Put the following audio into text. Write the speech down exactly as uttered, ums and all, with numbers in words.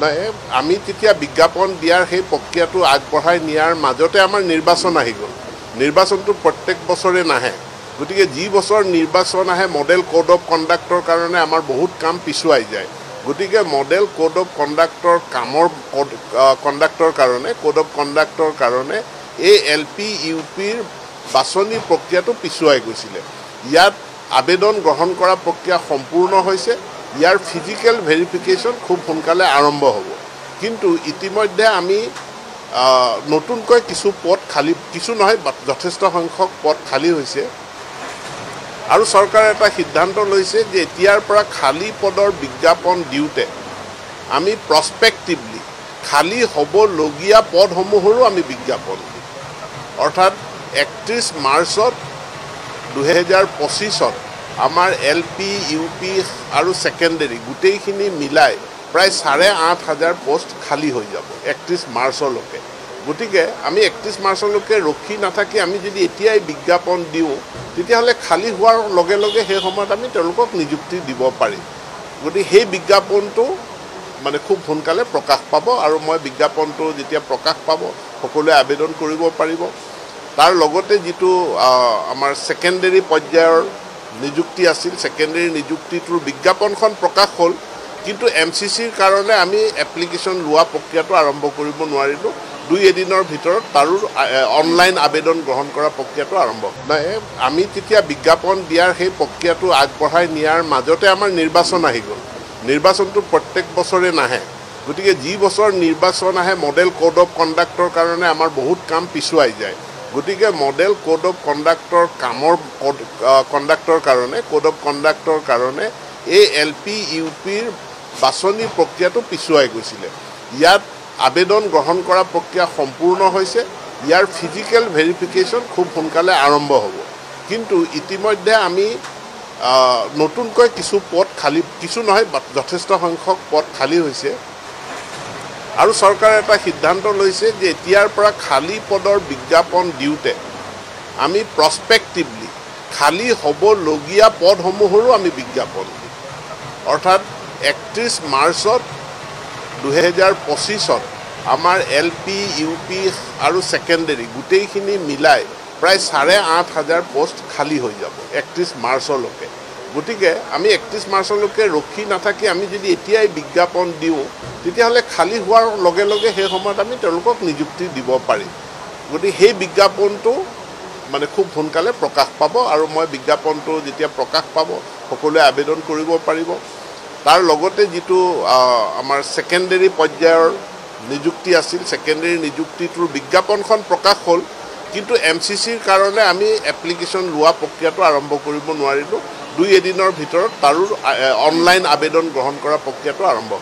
নাই আমি তেতিয়া বিজ্ঞাপন দিয়াৰ সেই প্ৰক্ৰিয়াটো আগবঢ়াই নিয়াৰ মাজতে আমাৰ নিৰ্বাচন আহি গ'ল নিৰ্বাচনটো প্ৰত্যেক বছৰে নাহে গতিকে যি বছৰ নিৰ্বাচন আহে মডেল কোড অফ কণ্ডাক্টৰ কাৰণে আমাৰ বহুত কাম পিছুৱাই যায় গতিকে মডেল কোড অফ কণ্ডাক্টৰ কামৰ কণ্ডাক্টৰ কাৰণে কোড অফ কণ্ডাক্টৰ কাৰণে এই এল পি ইউ পিৰ বাছনি প্ৰক্ৰিয়াটো পিছুৱাই গৈছিলে ইয়াত আবেদন গ্ৰহণ কৰা প্ৰক্ৰিয়া সম্পূৰ্ণ হৈছে ইয়াৰ ফিজিক্যাল ভেৰিফিকেশ্যন খুব সোনকালে আৰম্ভ হ'ব কিন্তু ইতিমধ্যে আমি নতুনকৈ কিছু পদ খালী কিছু নহয় যথেষ্ট সংখ্যক পদ খালী হৈছে আৰু চৰকাৰে এটা সিদ্ধান্ত লৈছে যে এতিয়াৰ পৰা খালী পদৰ বিজ্ঞাপন দিওঁতে আমি প্ৰস্পেক্টিভলি খালী হ'বলগীয়া পদসমূহৰো আমি বিজ্ঞাপন দিম অৰ্থাৎ একত্ৰিছ মাৰ্চত দুহেজাৰ পঁচিছত আমাৰ এল পি ইউ পি আৰু ছেকেণ্ডেৰী গোটেইখিনি মিলাই প্ৰায় চাৰে আঠ হাজাৰ পোষ্ট খালী হৈ যাব একত্ৰিছ মাৰ্চলৈকে গতিকে আমি একত্ৰিছ মাৰ্চলৈকে ৰখি নাথাকি আমি যদি এতিয়াই বিজ্ঞাপন দিওঁ তেতিয়াহ'লে খালী হোৱাৰ লগে লগে সেই সময়ত আমি তেওঁলোকক নিযুক্তি দিব পাৰিম গতিকে সেই বিজ্ঞাপনটো মানে খুব সোনকালে প্ৰকাশ পাব আৰু মই বিজ্ঞাপনটো যেতিয়া প্ৰকাশ পাব সকলোৱে আবেদন কৰিব পাৰিব তাৰ লগতে যিটো আমাৰ ছেকেণ্ডেৰী পৰ্যায়ৰ নিযুক্তি আছিল ছেকেণ্ডেৰী নিযুক্তিটোৰ বিজ্ঞাপনখন প্ৰকাশ হ'ল কিন্তু এম চি চিৰ কাৰণে আমি এপ্লিকেশ্যন লোৱা প্ৰক্ৰিয়াটো আৰম্ভ কৰিব নোৱাৰিলোঁ দুই এদিনৰ ভিতৰত তাৰো অনলাইন আবেদন গ্ৰহণ কৰা প্ৰক্ৰিয়াটো আৰম্ভ নাই আমি তেতিয়া বিজ্ঞাপন দিয়াৰ সেই প্ৰক্ৰিয়াটো আগবঢ়াই নিয়াৰ মাজতে আমাৰ নিৰ্বাচন আহি গ'ল নিৰ্বাচনটো প্ৰত্যেক বছৰে নাহে গতিকে যি বছৰ নিৰ্বাচন আহে মডেল কোড অফ কণ্ডাক্টৰ কাৰণে আমাৰ বহুত কাম পিছুৱাই যায় গতিকে মডেল কোড অফ কণ্ডাক্টৰ কামৰ কণ্ডাক্টৰ কাৰণে কোড অফ কণ্ডাক্টৰ কাৰণে এই এল পি ইউ পিৰ বাছনি প্ৰক্ৰিয়াটো পিছুৱাই গৈছিলে ইয়াত আবেদন গ্ৰহণ কৰা প্ৰক্ৰিয়া সম্পূৰ্ণ হৈছে ইয়াৰ ফিজিক্যাল ভেৰিফিকেশ্যন খুব সোনকালে আৰম্ভ হ'ব কিন্তু ইতিমধ্যে আমি নতুনকৈ কিছু পদ খালী কিছু নহয় যথেষ্ট সংখ্যক পদ খালী হৈছে আৰু চৰকাৰে এটা সিদ্ধান্ত লৈছে যে এতিয়াৰ পৰা খালী পদৰ বিজ্ঞাপন দিওঁতে আমি প্ৰস্পেক্টিভলি খালী হ'বলগীয়া পদসমূহৰো আমি বিজ্ঞাপন দিম অৰ্থাৎ একত্ৰিছ মাৰ্চত দুহেজাৰ পঁচিছত আমাৰ এল পি ইউ পি আৰু ছেকেণ্ডেৰী গোটেইখিনি মিলাই প্ৰায় চাৰে আঠ হাজাৰ পোষ্ট খালী হৈ যাব একত্ৰিছ মাৰ্চলৈকে গতিকে আমি একত্ৰিছ মাৰ্চলৈকে ৰখি নাথাকি আমি যদি এতিয়াই বিজ্ঞাপন দিওঁ তেতিয়াহ'লে খালী হোৱাৰ লগে লগে সেই সময়ত আমি তেওঁলোকক নিযুক্তি দিব পাৰিম গতিকে সেই বিজ্ঞাপনটো মানে খুব সোনকালে প্ৰকাশ পাব আৰু মই বিজ্ঞাপনটো যেতিয়া প্ৰকাশ পাব সকলোৱে আবেদন কৰিব পাৰিব তাৰ লগতে যিটো আমাৰ ছেকেণ্ডেৰী পৰ্যায়ৰ নিযুক্তি আছিল ছেকেণ্ডেৰী নিযুক্তিটোৰ বিজ্ঞাপনখন প্ৰকাশ হ'ল কিন্তু এম চি চিৰ কাৰণে আমি এপ্লিকেশ্যন লোৱা প্ৰক্ৰিয়াটো আৰম্ভ কৰিব নোৱাৰিলোঁ দুই এদিনৰ ভিতৰত তাৰো অনলাইন আবেদন গ্ৰহণ কৰা প্ৰক্ৰিয়াটো আৰম্ভ